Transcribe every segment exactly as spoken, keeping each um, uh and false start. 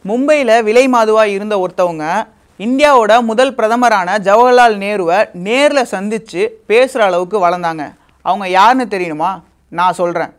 மும்பையில் விலை மாதுவாக இருந்த ஒருத்தவங்க இந்தியாவோட முதல் பிரதமரான ஜவஹர்லால் நேருவை நேரில் சந்தித்து பேசுகிற அளவுக்கு வளர்ந்தாங்க. அவங்க யாருன்னு தெரியணுமா? நான் சொல்கிறேன்.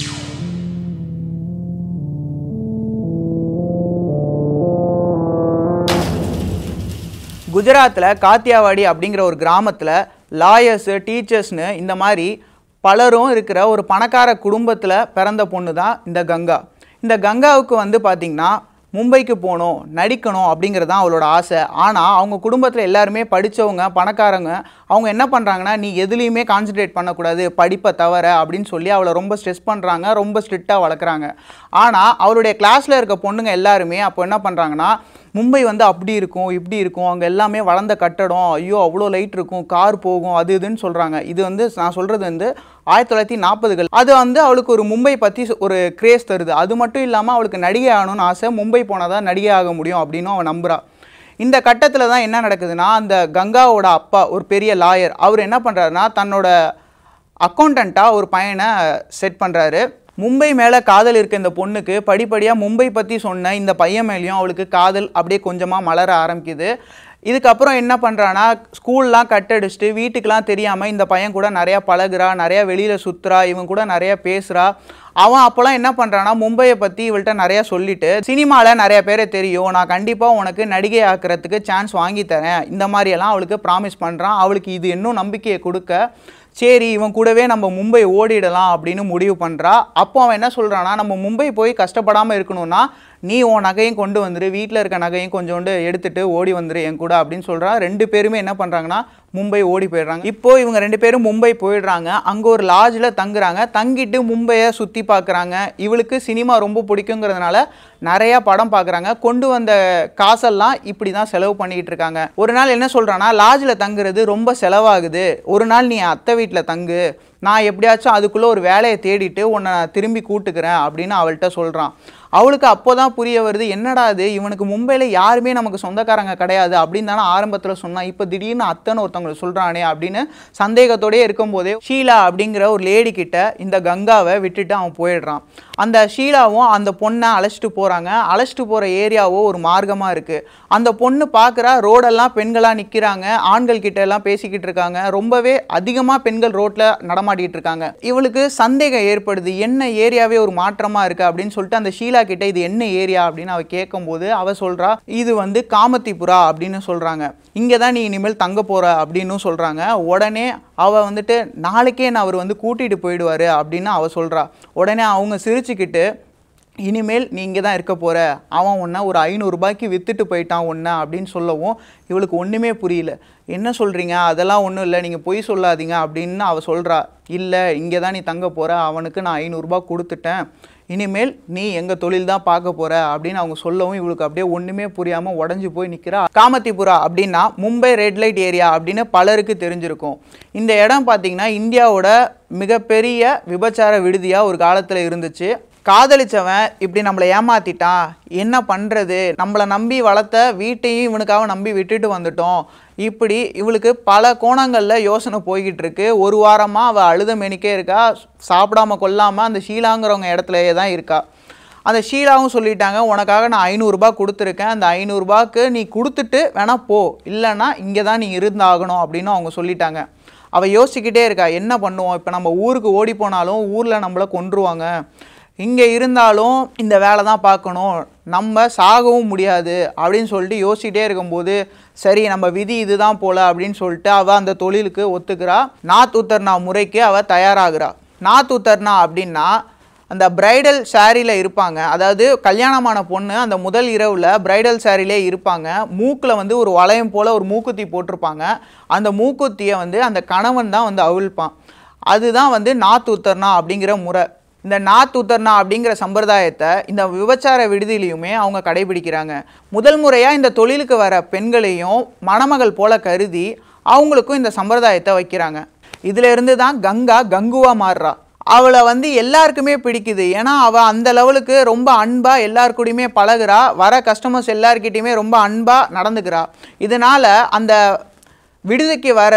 குஜராத்தில் காத்தியாவாடி அப்படிங்கிற ஒரு கிராமத்தில் லாயர்ஸு, டீச்சர்ஸ்னு இந்த மாதிரி பலரும் இருக்கிற ஒரு பணக்கார குடும்பத்தில் பிறந்த பொண்ணு தான் இந்த கங்கா. இந்த கங்காவுக்கு வந்து பார்த்திங்கன்னா மும்பைக்கு போகணும், நடிக்கணும் அப்படிங்கிறது தான் அவளோட ஆசை. ஆனால் அவங்க குடும்பத்தில் எல்லாருமே படித்தவங்க, பணக்காரங்க. அவங்க என்ன பண்ணுறாங்கன்னா, நீ எதுலேயுமே கான்சன்ட்ரேட் பண்ணக்கூடாது படிப்பை தவிர அப்படின்னு சொல்லி அவளை ரொம்ப ஸ்ட்ரெஸ் பண்ணுறாங்க, ரொம்ப ஸ்ட்ரிக்டாக வளர்க்குறாங்க. ஆனால் அவளுடைய கிளாஸில் இருக்க பொண்ணுங்க எல்லாருமே அப்போ என்ன பண்ணுறாங்கன்னா, மும்பை வந்து அப்படி இருக்கும், இப்படி இருக்கும், அங்கே எல்லாமே வளர்ந்த கட்டடம், ஐயோ அவ்வளோ லைட் இருக்கும், கார் போகும், அது இதுன்னு சொல்கிறாங்க. இது வந்து நான் சொல்கிறது வந்து ஆயிரத்தி தொள்ளாயிரத்தி நாற்பதுகள். அது வந்து அவளுக்கு ஒரு மும்பை பற்றி ஒரு கிரேஸ் தருது. அது மட்டும் இல்லாமல் அவளுக்கு நடிகை ஆகணும்னு ஆசை. மும்பை போனால் தான் நடிகை ஆக முடியும் அப்படின்னு அவன் நம்புறா. இந்த கட்டத்தில் தான் என்ன நடக்குதுன்னா, அந்த கங்காவோட அப்பா ஒரு பெரிய லாயர், அவர் என்ன பண்ணுறாருன்னா தன்னோட அக்கௌண்டண்ட்டாக ஒரு பையனை செட் பண்ணுறாரு. மும்பை மேலே காதல் இருக்க இந்த பொண்ணுக்கு படிப்படியாக மும்பை பற்றி சொன்ன இந்த பையன் மேலேயும் அவளுக்கு காதல் அப்படியே கொஞ்சமாக மலர ஆரம்பிக்குது. இதுக்கப்புறம் என்ன பண்ணுறான்னா, ஸ்கூல்லாம் கட்டடிச்சுட்டு வீட்டுக்கெலாம் தெரியாமல் இந்த பையன் கூட நிறையா பழகுறா, நிறையா வெளியில் சுற்றுறா, இவன் கூட நிறையா பேசுகிறா. அவன் அப்போலாம் என்ன பண்ணுறான்னா, மும்பையை பற்றி இவள்கிட்ட நிறையா சொல்லிவிட்டு, சினிமாவில் நிறையா பேரை தெரியும், நான் கண்டிப்பாக உனக்கு நடிகை ஆக்கிறதுக்கு சான்ஸ் வாங்கி தரேன், இந்த மாதிரியெல்லாம் அவளுக்கு ப்ராமிஸ் பண்ணுறான். அவளுக்கு இது இன்னும் நம்பிக்கையை கொடுக்க, சரி இவன் கூடவே நம்ம மும்பை ஓடிடலாம் அப்படின்னு முடிவு பண்ணுறா. அப்போ அவன் என்ன சொல்கிறான்னா, நம்ம மும்பை போய் கஷ்டப்படாமல் இருக்கணும்னா நீ உன் நகையும் கொண்டு வந்துரு, வீட்டில் இருக்க நகையும் கொஞ்சோண்டு எடுத்துகிட்டு ஓடி வந்துரு என் கூட அப்படின்னு சொல்கிறா. ரெண்டு பேருமே என்ன பண்ணுறாங்கன்னா மும்பை ஓடி போயிடுறாங்க. இப்போது இவங்க ரெண்டு பேரும் மும்பை போயிடுறாங்க. அங்கே ஒரு லாட்ஜில் தங்குறாங்க. தங்கிட்டு மும்பையை சுற்றி பார்க்குறாங்க. இவளுக்கு சினிமா ரொம்ப பிடிக்குங்கிறதுனால நிறையா படம் பார்க்குறாங்க. கொண்டு வந்த காசெல்லாம் இப்படி தான் செலவு பண்ணிக்கிட்டு இருக்காங்க. ஒரு நாள் என்ன சொல்கிறான்னா, லாட்ஜில் தங்குறது ரொம்ப செலவாகுது, ஒரு நாள் நீ அத்தை வீட்டில் தங்கு, நான் எப்படியாச்சும் அதுக்குள்ளே ஒரு வேலையை தேடிட்டு உன்னை திரும்பி கூட்டுக்கிறேன் அப்படின்னு அவள்கிட்ட சொல்கிறான். அவளுக்கு அப்போ தான் புரிய வருது, என்னடா அது இவனுக்கு மும்பையில் யாருமே நமக்கு சொந்தக்காரங்க கிடையாது அப்படின்னு தானே ஆரம்பத்தில் சொன்னான், இப்போ திடீர்னு அத்தனை ஒருத்தவங்களை சொல்கிறானே அப்படின்னு சந்தேகத்தோடய இருக்கும்போதே ஷீலா அப்படிங்கிற ஒரு லேடி கிட்ட இந்த கங்காவை விட்டுட்டு அவன் போயிடுறான். அந்த ஷீலாவும் அந்த பொண்ணை அழைச்சிட்டு போகிறாங்க. அழைச்சிட்டு போகிற ஏரியாவோ ஒரு மார்க்கமாக இருக்குது. அந்த பொண்ணு பார்க்குறா, ரோடெல்லாம் பெண்களாக நிற்கிறாங்க, ஆண்கள் கிட்ட எல்லாம் பேசிக்கிட்டு இருக்காங்க, ரொம்பவே அதிகமாக பெண்கள் ரோட்டில் நடமாட்டிகிட்டு இருக்காங்க. இவளுக்கு சந்தேகம் ஏற்படுது, என்ன ஏரியாவே ஒரு மாற்றமாக இருக்குது அப்படின்னு சொல்லிட்டு அந்த ஷீலா கிட்ட இது என்ன ஏரியா அப்படின்னு அவ கேட்கும்போது அவ சொல்றா, இது வந்து காமத்திபுரா அப்படின்னு சொல்றாங்க, இங்கே தான் நீ இனிமேல் தங்க போற அப்படின்னு சொல்றாங்க. உடனே அவ வந்துட்டு நாளைக்கே நான் அவர் வந்து கூட்டிட்டு போயிடுவாரு அப்படின்னு அவ சொல்றா. உடனே அவங்க சிரிச்சுக்கிட்டு, இனிமேல் நீ இங்கே தான் இருக்க போகிற, அவன் ஒன்றை ஒரு ஐநூறுரூபாய்க்கு விற்றுட்டு போயிட்டான் ஒன்று அப்படின்னு சொல்லவும் இவளுக்கு ஒன்றுமே புரியல. என்ன சொல்கிறீங்க, அதெல்லாம் ஒன்றும் இல்லை, நீங்கள் பொய் சொல்லாதீங்க அப்படின்னு அவள் சொல்கிறா. இல்லை, இங்கே தான் நீ தங்க போகிற, அவனுக்கு நான் ஐநூறுரூபா கொடுத்துட்டேன், இனிமேல் நீ எங்கள் தொழில் தான் பார்க்க போகிற அப்படின்னு அவங்க சொல்லவும் இவளுக்கு அப்படியே ஒன்றுமே புரியாமல் உடஞ்சி போய் நிற்கிறா. காமத்திபுரா அப்படின்னா மும்பை ரெட் லைட் ஏரியா அப்படின்னு பலருக்கு தெரிஞ்சிருக்கும். இந்த இடம் பார்த்திங்கன்னா இந்தியாவோட மிகப்பெரிய விபச்சார விடுதியாக ஒரு காலத்தில் இருந்துச்சு. காதலிச்சவன் இப்படி நம்மளை ஏமாத்திட்டான், என்ன பண்ணுறது, நம்மளை நம்பி வளர்த்த வீட்டையும் இவனுக்காக நம்பி விட்டுட்டு வந்துட்டோம், இப்படி இவளுக்கு பல கோணங்களில் யோசனை போய்கிட்டு இருக்கு. ஒரு வாரமாக அவள் அழுத மெனிக்கே இருக்கா, சாப்பிடாம கொல்லாமல் அந்த ஷீலாங்கிறவங்க இடத்துலையே தான் இருக்கா. அந்த ஷீலாவும் சொல்லிட்டாங்க, உனக்காக நான் ஐநூறுரூபா கொடுத்துருக்கேன், அந்த ஐநூறுரூபாக்கு நீ கொடுத்துட்டு வேணா போ, இல்லைன்னா இங்கே தான் நீ இருந்தாகணும் அப்படின்னு அவங்க சொல்லிட்டாங்க. அவள் யோசிச்சுக்கிட்டே இருக்கா, என்ன பண்ணுவோம், இப்போ நம்ம ஊருக்கு ஓடி போனாலும் ஊரில் நம்மளை கொன்றுவாங்க, இங்கே இருந்தாலும் இந்த வேலை தான் பார்க்கணும், நம்ம சாகவும் முடியாது அப்படின்னு சொல்லிட்டு யோசிச்சுட்டே இருக்கும்போது, சரி நம்ம விதி இதுதான் போல் அப்படின்னு சொல்லிட்டு அவள் அந்த தொழிலுக்கு ஒத்துக்கிறா. நாத் உத்தர்னா முறைக்கு அவள் தயாராகிறா. நாத் உத்தர்னா அப்படின்னா அந்த பிரைடல் சாரியில் இருப்பாங்க, அதாவது கல்யாணமான பொண்ணு அந்த முதல் இரவில் பிரைடல் சாரிலே இருப்பாங்க. மூக்கில் வந்து ஒரு வளையம் போல் ஒரு மூக்குத்தி போட்டிருப்பாங்க. அந்த மூக்குத்தியை வந்து அந்த கணவன் தான் வந்து அவிழ்ப்பான். அதுதான் வந்து நாத் உத்தர்னா அப்படிங்கிற முறை. இந்த நாத் உத்தர்னா அப்படிங்கிற சம்பிரதாயத்தை இந்த விபச்சார விடுதியிலையுமே அவங்க கடைபிடிக்கிறாங்க. முதல் முறையாக இந்த தொழிலுக்கு வர பெண்களையும் மணமகள் போல கருதி அவங்களுக்கும் இந்த சம்பிரதாயத்தை வைக்கிறாங்க. இதில் இருந்து தான் கங்கா கங்குவாக மாறுறா. அவளை வந்து எல்லாருக்குமே பிடிக்குது, ஏன்னா அவள் அந்த லெவலுக்கு ரொம்ப அன்பாக எல்லாருக்கூடையுமே பழகுறா, வர கஸ்டமர்ஸ் எல்லாருக்கிட்டையுமே ரொம்ப அன்பாக நடந்துக்கிறா. இதனால் அந்த விடுதிக்கு வர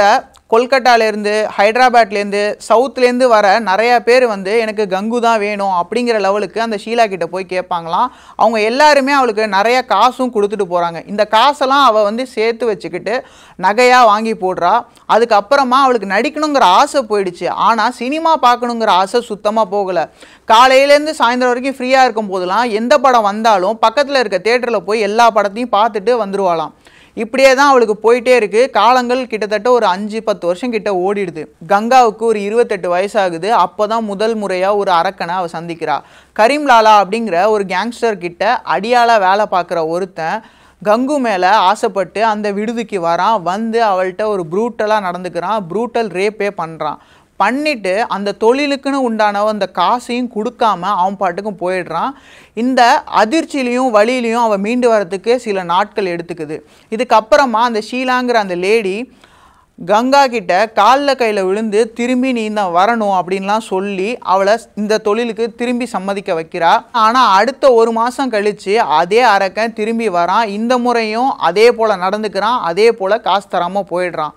கொல்கட்டாலேருந்து, ஹைதராபாத்லேருந்து, சவுத்துலேருந்து வர நிறையா பேர் வந்து எனக்கு கங்கு தான் வேணும் அப்படிங்கிற லெவலுக்கு அந்த ஷீலா கிட்ட போய் கேட்பாங்களாம். அவங்க எல்லாருமே அவளுக்கு நிறைய காசும் கொடுத்துட்டு போகிறாங்க. இந்த காசெல்லாம் அவள் வந்து சேர்த்து வச்சுக்கிட்டு நகையாக வாங்கி போடுறா. அதுக்கப்புறமா அவளுக்கு நடிக்கணுங்கிற ஆசை போயிடுச்சு. ஆனால் சினிமா பார்க்கணுங்கிற ஆசை சுத்தமாக போகலை. காலையிலேருந்து சாயந்தரம் வரைக்கும் ஃப்ரீயாக இருக்கும் போதெல்லாம் எந்த படம் வந்தாலும் பக்கத்தில் இருக்க தேட்டரில் போய் எல்லா படத்தையும் பார்த்துட்டு வந்துடுவாளாம். இப்படியே தான் அவளுக்கு போயிட்டே இருக்குது. காலங்கள் கிட்டத்தட்ட ஒரு அஞ்சு பத்து வருஷம் கிட்ட ஓடிடுது. கங்காவுக்கு ஒரு இருபத்தெட்டு வயசாகுது. அப்போ தான் முதல் முறையாக ஒரு அரக்கனை அவள் சந்திக்கிறா. கரீம்லாலா அப்படிங்கிற ஒரு கேங்ஸ்டர் கிட்ட அடியாளாக வேலை பார்க்குற ஒருத்தன் கங்கு மேலே ஆசைப்பட்டு அந்த விடுதிக்கு வரான். வந்து அவள்கிட்ட ஒரு ப்ரூட்டலாக நடந்துக்கிறான். ப்ரூட்டல் ரேப்பே பண்ணுறான். பண்ணிவிட்டு அந்த தொழிலுக்குன்னு உண்டான அந்த காசையும் கொடுக்காம அவன் பாட்டுக்கும் போயிடுறான். இந்த அதிர்ச்சியிலையும் வழியிலையும் அவன் மீண்டு வரத்துக்கு சில நாட்கள் எடுத்துக்குது. இதுக்கப்புறமா அந்த ஷீலாங்கிற அந்த லேடி கங்கா கிட்ட காலில் கையில் விழுந்து திரும்பி நீ தான் வரணும் அப்படின்லாம் சொல்லி அவளை இந்த தொழிலுக்கு திரும்பி சம்மதிக்க வைக்கிறா. ஆனால் அடுத்த ஒரு மாதம் கழித்து அதே அரக்கன் திரும்பி வரான். இந்த முறையும் அதே போல் நடந்துக்கிறான். அதே போல் காசு தராமல் போயிடுறான்.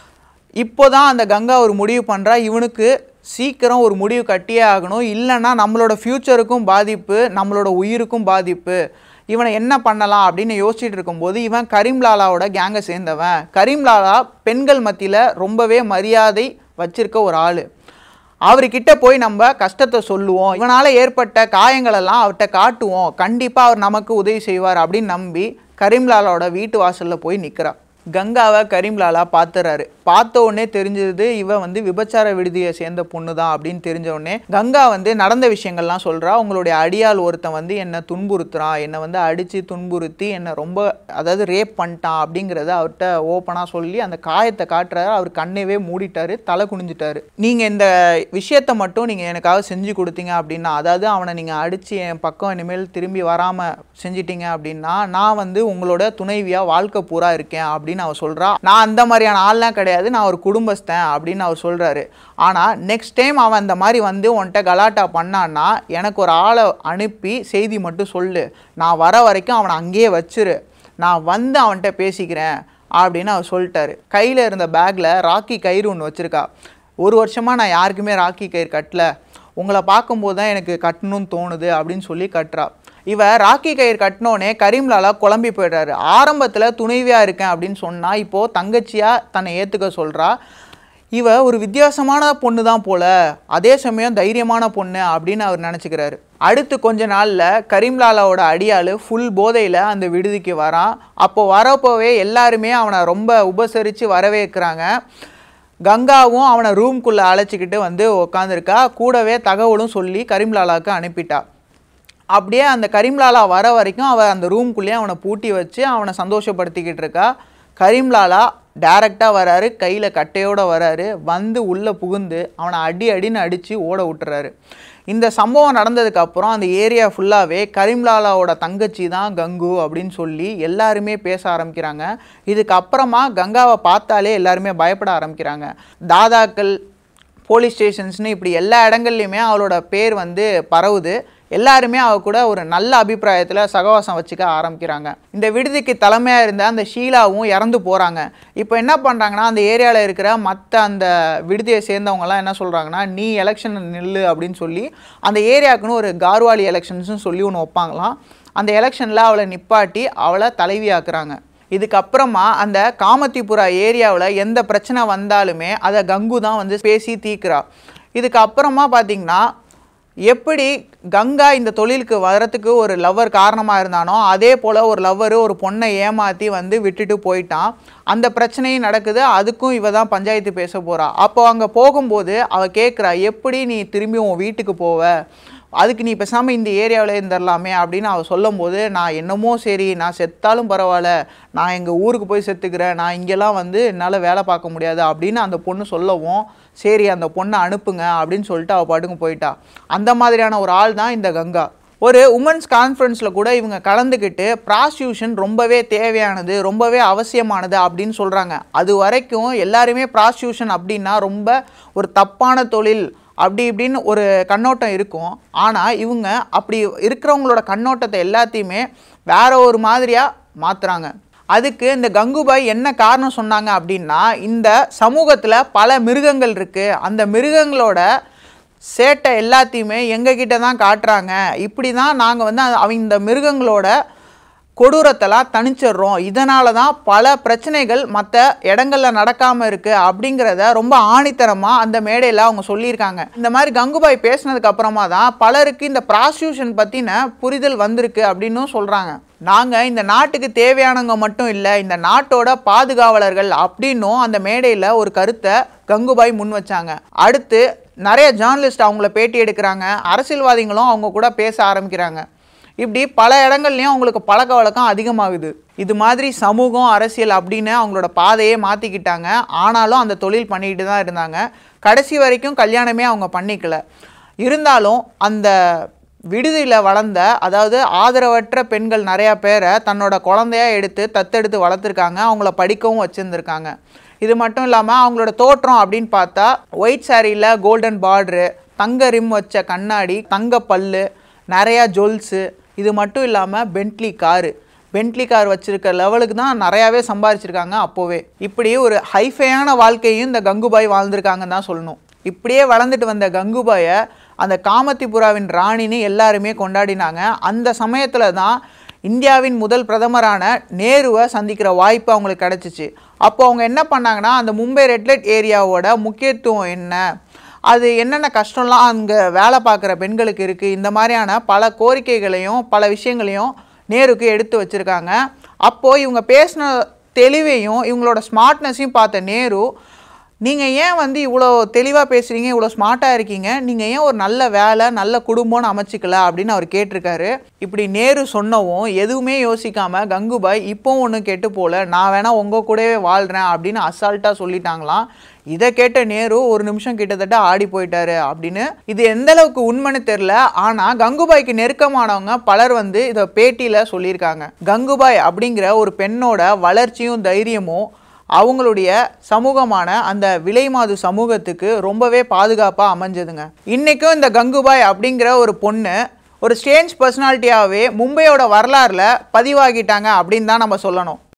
இப்போ தான் அந்த கங்கா ஒரு முடிவு பண்ணுறா. இவனுக்கு சீக்கிரம் ஒரு முடிவு கட்டியே ஆகணும், இல்லைன்னா நம்மளோட ஃப்யூச்சருக்கும் பாதிப்பு, நம்மளோட உயிருக்கும் பாதிப்பு. இவனை என்ன பண்ணலாம் அப்படின்னு யோசிச்சுட்டு இருக்கும்போது இவன் கரீம்லாலாவோட கேங்கை சேர்ந்தவன். கரீம்லாலா பெண்கள் மத்தியில் ரொம்பவே மரியாதை வச்சிருக்க ஒரு ஆள். அவர்கிட்ட போய் நம்ம கஷ்டத்தை சொல்லுவோம், இவனால் ஏற்பட்ட காயங்களெல்லாம் அவர்கிட்ட காட்டுவோம், கண்டிப்பாக அவர் நமக்கு உதவி செய்வார் அப்படின்னு நம்பி கரீம்லாலாவோட வீட்டு வாசலில் போய் நிற்கிறா. கங்காவை கரீம்லாலா பார்த்துறாரு. பார்த்த உடனே தெரிஞ்சது இவ வந்து விபச்சார விடுதியை சேர்ந்த பொண்ணு தான் அப்படின்னு தெரிஞ்ச உடனே கங்கா வந்து நடந்த விஷயங்கள்லாம் சொல்கிறா. உங்களுடைய அடியாள் ஒருத்தன் வந்து என்னை துன்புறுத்துறான், என்னை வந்து அடித்து துன்புறுத்தி என்னை ரொம்ப அதாவது ரேப் பண்ணிட்டான் அப்படிங்கிறத அவர்கிட்ட ஓப்பனாக சொல்லி அந்த காயத்தை காட்டுறாரு. அவர் கண்ணவே மூடிட்டாரு, தலை குனிஞ்சிட்டாரு. நீங்கள் இந்த விஷயத்தை மட்டும் நீங்கள் எனக்காக செஞ்சு கொடுத்தீங்க அப்படின்னா, அதாவது அவனை நீங்கள் அடித்து என் பக்கம் இனிமேல் திரும்பி வராமல் செஞ்சிட்டீங்க அப்படின்னா நான் வந்து உங்களோட துணைவியாக வாழ்க்கை பூரா இருக்கேன் அப்படின்னு அவ சொல்றா. நான் அந்த மாதிரியான ஆள்லாம் கிடையாது, நான் ஒரு குடும்பஸ்தன் அப்படின்னு அவர் சொல்றாரு. ஆனால் நெக்ஸ்ட் டைம் அவன் அந்த மாதிரி வந்து உன்கிட்ட கலாட்டா பண்ணான்னா எனக்கு ஒரு ஆளை அனுப்பி செய்தி மட்டும் சொல்லு, நான் வர வரைக்கும் அவனை அங்கேயே வச்சிரு, நான் வந்து அவன்கிட்ட பேசிக்கிறேன் அப்படின்னு அவர் சொல்லிட்டாரு. கையில் இருந்த பேக்கில் ராக்கி கயிறு ஒன்று வச்சுருக்கா. ஒரு வருஷமாக நான் யாருக்குமே ராக்கி கயிறு கட்டல, உங்களை பார்க்கும்போது தான் எனக்கு கட்டணும்னு தோணுது அப்படின்னு சொல்லி கட்டுறா. இவ ராக்கி கயிறு கட்டினோடனே கரீம்லாலா குழம்பி போய்டுறாரு. ஆரம்பத்தில் துணைவியாக இருக்கேன் அப்படின்னு சொன்னால் இப்போது தங்கச்சியாக தன்னை ஏற்றுக்க சொல்கிறா. இவ ஒரு வித்தியாசமான பொண்ணு தான் போல, அதே சமயம் தைரியமான பொண்ணு அப்படின்னு அவர் நினச்சிக்கிறாரு. அடுத்து கொஞ்ச நாளில் கரீம்லாலாவோட அடியாள் ஃபுல் போதையில் அந்த விடுதிக்கு வரான். அப்போ வரப்போவே எல்லாருமே அவனை ரொம்ப உபசரித்து வரவேற்கிறாங்க. கங்காவும் அவனை ரூம்குள்ளே அழைச்சிக்கிட்டு வந்து உட்காந்துருக்கா. கூடவே தகவலும் சொல்லி கரீம்லாலாவுக்கு அனுப்பிட்டா. அப்படியே அந்த கரீம்லாலா வர வரைக்கும் அவள் அந்த ரூம்குள்ளேயே அவனை பூட்டி வச்சு அவனை சந்தோஷப்படுத்திக்கிட்டு இருக்கா. கரீம்லாலா டைரெக்டாக வராரு, கையில் கட்டையோடு வராரு. வந்து உள்ளே புகுந்து அவனை அடி அடின்னு அடித்து ஓட விட்டுறாரு. இந்த சம்பவம் நடந்ததுக்கப்புறம் அந்த ஏரியா ஃபுல்லாகவே கரீம்லாலாவோட தங்கச்சி தான் கங்கு அப்படின்னு சொல்லி எல்லாருமே பேச ஆரம்பிக்கிறாங்க. இதுக்கப்புறமா கங்காவை பார்த்தாலே எல்லாருமே பயப்பட ஆரம்பிக்கிறாங்க. தாதாக்கள், போலீஸ் ஸ்டேஷன்ஸ்னு இப்படி எல்லா இடங்கள்லையுமே அவளோட பேர் வந்து பரவுது. எல்லாருமே அவ கூட ஒரு நல்ல அபிப்பிராயத்தில் சகவாசம் வச்சுக்க ஆரம்பிக்கிறாங்க. இந்த விடுதிக்கு தலைமையாக இருந்த அந்த ஷீலாவும் இறந்து போகிறாங்க. இப்போ என்ன பண்ணுறாங்கன்னா அந்த ஏரியாவில் இருக்கிற மற்ற அந்த விடுதியை சேர்ந்தவங்கலாம் என்ன சொல்கிறாங்கன்னா, நீ எலெக்ஷன் நில்லு அப்படின்னு சொல்லி அந்த ஏரியாவுக்குன்னு ஒரு கார்வாலி எலெக்ஷன்ஸ்னு சொல்லி ஒன்று வைப்பாங்களாம். அந்த எலெக்ஷனில் அவளை நிப்பாட்டி அவளை தலைவியாக்குறாங்க. இதுக்கப்புறமா அந்த காமத்திபுரா ஏரியாவில் எந்த பிரச்சனை வந்தாலுமே அதை கங்கு தான் வந்து பேசி தீர்க்கிறா. இதுக்கப்புறமா பார்த்திங்கன்னா எப்படி கங்கா இந்த தொழிலுக்கு வரத்துக்கு ஒரு லவ்வர் காரணமாக இருந்தானோ அதே போல் ஒரு லவ்வரு ஒரு பொண்ணை ஏமாற்றி வந்து விட்டுட்டு போயிட்டான். அந்த பிரச்சனையும் நடக்குது. அதுக்கும் இவ தான் பஞ்சாயத்து பேச போகிறா. அப்போ அங்கே போகும்போது அவள் கேட்குறா, எப்படி நீ திரும்பி உன் வீட்டுக்கு போவ, அதுக்கு நீ பேசாமல் இந்த ஏரியாவில் இருந்துடலாமே அப்படின்னு அவள் சொல்லும் போது, நான் என்னமோ சரி நான் செத்தாலும் பரவாயில்ல, நான் எங்கள் ஊருக்கு போய் செத்துக்கிறேன், நான் இங்கெல்லாம் வந்து என்னால் வேலை பார்க்க முடியாது அப்படின்னு அந்த பொண்ணு சொல்லவும், சரி அந்த பொண்ணை அனுப்புங்க அப்படின்னு சொல்லிட்டு அவள் பாட்டுக்கு போயிட்டா. அந்த மாதிரியான ஒரு ஆள் தான் இந்த கங்கா. ஒரு உமன்ஸ் கான்ஃபரன்ஸில் கூட இவங்க கலந்துக்கிட்டு ப்ராஸ்டியூஷன் ரொம்பவே தேவையானது, ரொம்பவே அவசியமானது அப்படின்னு சொல்கிறாங்க. அது வரைக்கும் எல்லாருமே ப்ராஸ்டியூஷன் அப்படின்னா ரொம்ப ஒரு தப்பான தொழில் அப்படி இப்படின்னு ஒரு கண்ணோட்டம் இருக்கும். ஆனால் இவங்க அப்படி இருக்கிறவங்களோட கண்ணோட்டத்தை எல்லாத்தையுமே வேற ஒரு மாதிரியாக மாற்றுறாங்க. அதுக்கு இந்த கங்குபாய் என்ன காரணம் சொன்னாங்க அப்படின்னா, இந்த சமூகத்தில் பல மிருகங்கள் இருக்குது, அந்த மிருகங்களோட சேட்டை எல்லாத்தையுமே எங்ககிட்ட தான் காட்டுறாங்க, இப்படி தான் நாங்கள் வந்து அவங்க இந்த மிருகங்களோட கொடூரத்தெல்லாம் தணிச்சிடுறோம், இதனால தான் பல பிரச்சனைகள் மற்ற இடங்களில் நடக்காமல் இருக்குது அப்படிங்கிறத ரொம்ப ஆணித்தரமாக அந்த மேடையில் அவங்க சொல்லியிருக்காங்க. இந்த மாதிரி கங்குபாய் பேசினதுக்கு அப்புறமா தான் பலருக்கு இந்த ப்ராஸ்டியூஷன் பற்றின புரிதல் வந்திருக்கு அப்படின்னும் சொல்கிறாங்க. நாங்கள் இந்த நாட்டுக்கு தேவையானவங்க மட்டும் இல்லை, இந்த நாட்டோட பாதுகாவலர்கள் அப்படின்னும் அந்த மேடையில் ஒரு கருத்தை கங்குபாய் முன் வச்சாங்க. அடுத்து நிறைய ஜேர்னலிஸ்ட் அவங்கள பேட்டி எடுக்கிறாங்க, அரசியல்வாதிகளும் அவங்க கூட பேச ஆரம்பிக்கிறாங்க. இப்படி பல இடங்கள்லையும் அவங்களுக்கு பழக்க வழக்கம் அதிகமாகுது. இது மாதிரி சமூகம் அரசியல் அப்படின்னு அவங்களோட பாதையே மாற்றிக்கிட்டாங்க. ஆனாலும் அந்த தொழில் பண்ணிக்கிட்டு தான் இருந்தாங்க. கடைசி வரைக்கும் கல்யாணமே அவங்க பண்ணிக்கல. இருந்தாலும் அந்த விடுதியில் வளர்ந்த, அதாவது ஆதரவற்ற பெண்கள் நிறையா பேரை தன்னோட குழந்தையாக எடுத்து தத்தெடுத்து வளர்த்துருக்காங்க, அவங்கள படிக்கவும் வச்சுருந்துருக்காங்க. இது மட்டும் இல்லாமல் அவங்களோட தோற்றம் அப்படின்னு பார்த்தா ஒயிட் சாரியில் கோல்டன் பார்டரு, தங்க ரிம் வச்ச கண்ணாடி, தங்க பல்லு, நிறையா ஜுவல்ஸு, இது மட்டும் இல்லாமல் பென்ட்லி காரு பென்ட்லி கார் வச்சுருக்க லெவலுக்கு தான் நிறையாவே சம்பாதிச்சிருக்காங்க அப்போவே. இப்படி ஒரு ஹைஃபையான வாழ்க்கையும் இந்த கங்குபாய் வாழ்ந்திருக்காங்கன்னு தான் சொல்லணும். இப்படியே வளர்ந்துட்டு வந்த கங்குபாயை அந்த காமத்திபுராவின் ராணின்னு எல்லாருமே கொண்டாடினாங்க. அந்த சமயத்தில் தான் இந்தியாவின் முதல் பிரதமரான நேருவை சந்திக்கிற வாய்ப்பு அவங்களுக்கு கிடச்சிச்சு. அப்போ அவங்க என்ன பண்ணாங்கன்னா, அந்த மும்பை ரெட்லைட் ஏரியாவோட முக்கியத்துவம் என்ன, அது என்னென்ன கஷ்டம்லாம் அங்கே வேலை பார்க்குற பெண்களுக்கு இருக்குது, இந்த மாதிரியான பல கோரிக்கைகளையும் பல விஷயங்களையும் நேருக்கு எடுத்து வச்சுருக்காங்க. அப்போது இவங்க பேசின தெளிவையும் இவங்களோட ஸ்மார்ட்னஸையும் பார்த்த நேரு, நீங்கள் ஏன் வந்து இவ்வளோ தெளிவாக பேசுகிறீங்க, இவ்வளோ ஸ்மார்ட்டாக இருக்கீங்க, நீங்கள் ஏன் ஒரு நல்ல வேலை நல்ல குடும்பம்னு அமைச்சிக்கல அப்படின்னு அவர் கேட்டிருக்காரு. இப்படி நேரு சொன்னவும் எதுவுமே யோசிக்காமல் கங்குபாய் இப்போவும் ஒன்றும் கெட்டு போல, நான் வேணால் உங்கள் கூடவே வாழ்கிறேன் அப்படின்னு அசால்ட்டாக சொல்லிட்டாங்களாம். இதை கேட்ட நேரு ஒரு நிமிஷம் கிட்டத்தட்ட ஆடி போயிட்டாரு அப்படின்னு. இது எந்த அளவுக்கு உண்மைன்னு தெரில, ஆனால் கங்குபாய்க்கு நெருக்கமானவங்க பலர் வந்து இதை பேட்டியில் சொல்லியிருக்காங்க. கங்குபாய் அப்படிங்கிற ஒரு பெண்ணோட வளர்ச்சியும் தைரியமும் அவங்களுடைய சமூகமான அந்த விலைமாது சமூகத்துக்கு ரொம்பவே பாதுகாப்பாக அமைஞ்சதுங்க. இன்றைக்கும் இந்த கங்குபாய் அப்படிங்கிற ஒரு பொண்ணு ஒரு ஸ்ட்ரேஞ்ச் பர்சனாலிட்டியாகவே மும்பையோட வரலாறில் பதிவாகிட்டாங்க அப்படின்னு தான் நம்ம சொல்லணும்.